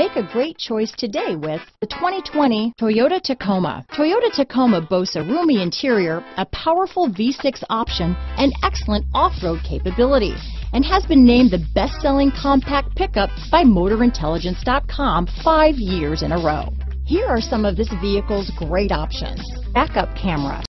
Make a great choice today with the 2020 Toyota Tacoma. Toyota Tacoma boasts a roomy interior, a powerful V6 option, and excellent off-road capability, and has been named the best-selling compact pickup by MotorIntelligence.com 5 years in a row. Here are some of this vehicle's great options: backup camera,